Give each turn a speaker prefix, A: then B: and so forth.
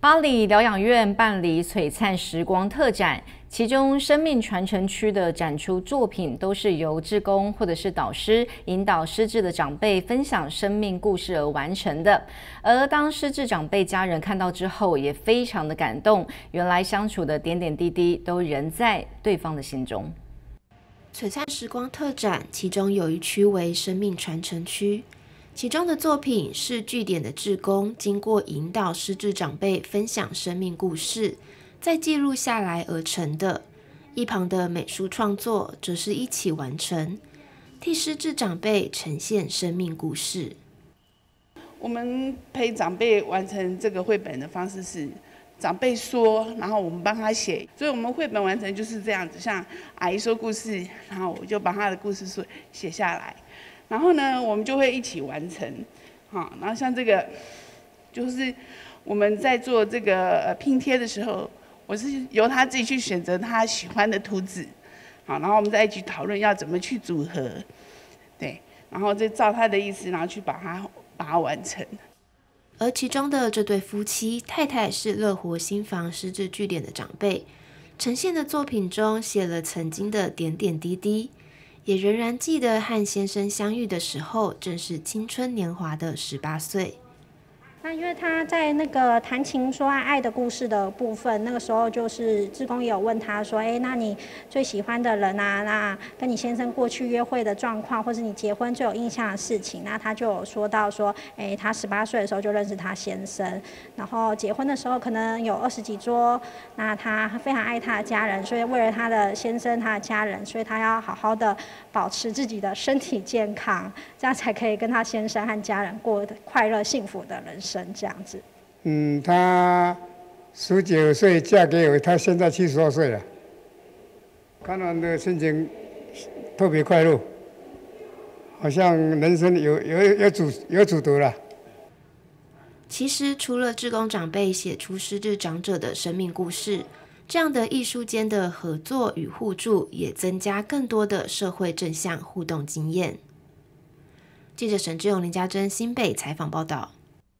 A: 巴黎疗养院办理璀璨时光特展，其中生命传承区的展出作品都是由志工或者是导师引导失智的长辈分享生命故事而完成的。而当失智长辈家人看到之后，也非常的感动，原来相处的点点滴滴都仍在对方的心中。
B: 璀璨时光特展，其中有一区为生命传承区。其中的作品是据点的志工经过引导失智长辈分享生命故事，再记录下来而成的。一旁的美术创作则是一起完成，替失智长辈呈现生命故事。
C: 我们陪长辈完成这个绘本的方式是，长辈说，然后我们帮他写，所以我们绘本完成就是这样子，像阿姨说故事，然后我就把她的故事说写下来。然后呢，我们就会一起完成，好，然后像这个，就是我们在做这个拼贴的时候，我是由他自己去选择他喜欢的图纸，好，然后我们再一起讨论要怎么去组合，对，然后就照他的意思，然后去把它完成。
B: 而其中的这对夫妻，太太是乐活新房失智据点的长辈，呈现的作品中写了曾经的点点滴滴。也仍然记得和先生相遇的时候，正是青春年华的18岁。
D: 那因为他在那个谈情说爱的故事的部分，那个时候就是志工也有问他说，那你最喜欢的人啊，那跟你先生过去约会的状况，或是你结婚最有印象的事情，那他就有说到说，他18岁的时候就认识他先生，然后结婚的时候可能有20几桌，那他非常爱他的家人，所以为了他的先生、他的家人，所以他要好好的保持自己的身体健康，这样才可以跟他先生和家人过快乐幸福的人生。这样子，
E: 她19岁嫁给我，她现在72岁了。看完的心情特别快乐，好像人生有主得了。
B: 其实，除了志工长辈写出失智长者的生命故事，这样的艺术间的合作与互助，也增加更多的社会正向互动经验。记者沈志勇、林家珍新北采访报道。